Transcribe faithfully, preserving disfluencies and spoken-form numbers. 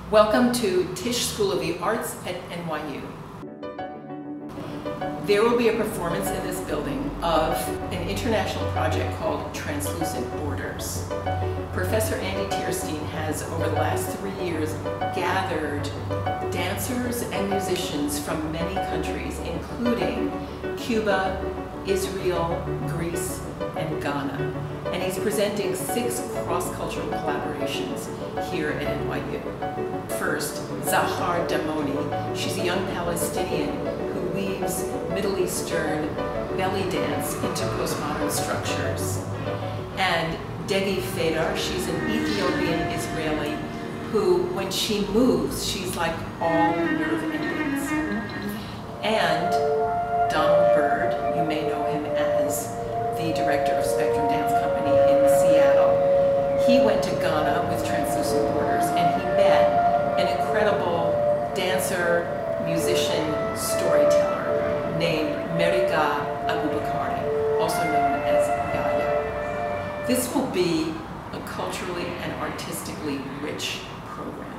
Welcome to Tisch School of the Arts at N Y U. There will be a performance in this building of an international project called Translucent Borders. Professor Andy Tierstein has, over the last three years, gathered dancers and musicians from many countries, including Cuba, Israel, Greece, and Ghana. And he's presenting six cross-cultural collaborations here at N Y U. First, Zahar Damoni. She's a young Palestinian who weaves Middle Eastern belly dance into postmodern structures. And Degi Fedar, she's an Ethiopian Israeli who, when she moves, she's like all nerve endings. And Donald Byrd, you may know him as the director of Spectrum Dance Company in Seattle. He went to Ghana with Translucent Borders and he met an incredible dancer, musician, storyteller named Meriga Abubakari, also known as Yaya. This will be a culturally and artistically rich program.